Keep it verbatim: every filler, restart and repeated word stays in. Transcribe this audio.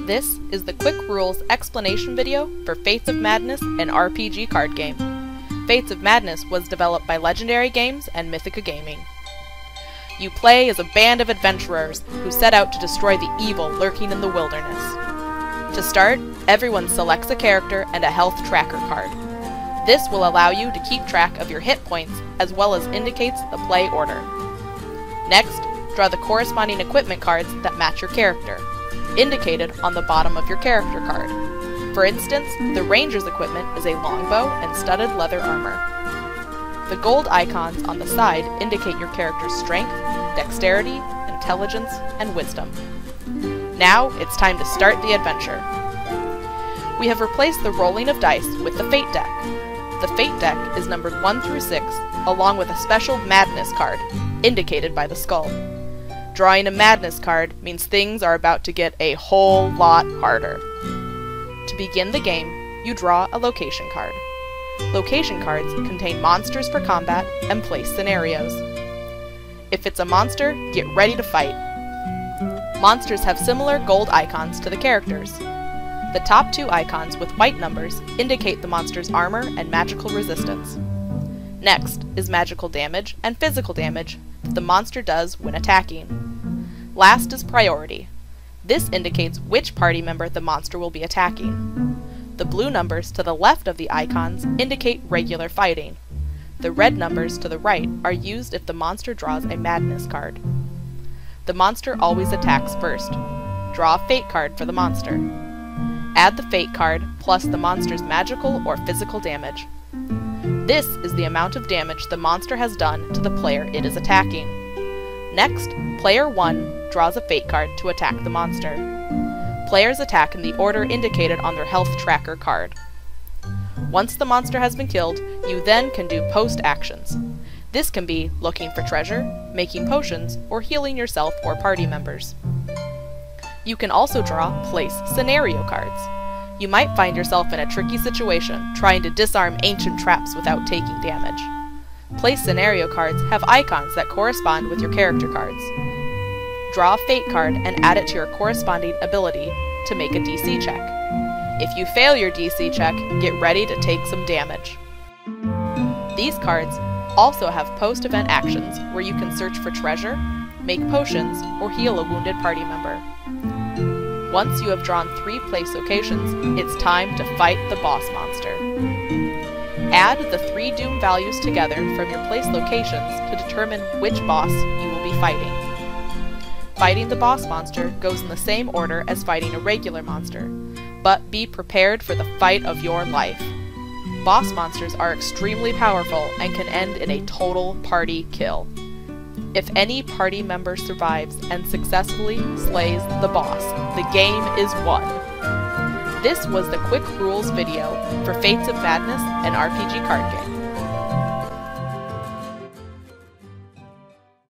This is the quick rules explanation video for Fates of Madness, an R P G card game. Fates of Madness was developed by Legendary Games and Mythica Gaming. You play as a band of adventurers who set out to destroy the evil lurking in the wilderness. To start, everyone selects a character and a health tracker card. This will allow you to keep track of your hit points as well as indicates the play order. Next, draw the corresponding equipment cards that match your character, indicated on the bottom of your character card. For instance, the Ranger's equipment is a longbow and studded leather armor. The gold icons on the side indicate your character's strength, dexterity, intelligence, and wisdom. Now, it's time to start the adventure. We have replaced the rolling of dice with the Fate deck. The Fate deck is numbered one through six, along with a special Madness card, indicated by the skull. Drawing a Madness card means things are about to get a whole lot harder. To begin the game, you draw a location card. Location cards contain monsters for combat and place scenarios. If it's a monster, get ready to fight. Monsters have similar gold icons to the characters. The top two icons with white numbers indicate the monster's armor and magical resistance. Next is magical damage and physical damage that the monster does when attacking. Last is priority. This indicates which party member the monster will be attacking. The blue numbers to the left of the icons indicate regular fighting. The red numbers to the right are used if the monster draws a Madness card. The monster always attacks first. Draw a Fate card for the monster. Add the Fate card plus the monster's magical or physical damage. This is the amount of damage the monster has done to the player it is attacking. Next, player one draws a Fate card to attack the monster. Players attack in the order indicated on their health tracker card. Once the monster has been killed, you then can do post actions. This can be looking for treasure, making potions, or healing yourself or party members. You can also draw place scenario cards. You might find yourself in a tricky situation, trying to disarm ancient traps without taking damage. Place scenario cards have icons that correspond with your character cards. Draw a Fate card and add it to your corresponding ability to make a D C check. If you fail your D C check, get ready to take some damage. These cards also have post-event actions where you can search for treasure, make potions, or heal a wounded party member. Once you have drawn three place locations, it's time to fight the boss monster. Add the three doom values together from your place locations to determine which boss you will be fighting. Fighting the boss monster goes in the same order as fighting a regular monster, but be prepared for the fight of your life. Boss monsters are extremely powerful and can end in a total party kill. If any party member survives and successfully slays the boss, the game is won. This was the quick rules video for Fates of Madness, an R P G card game.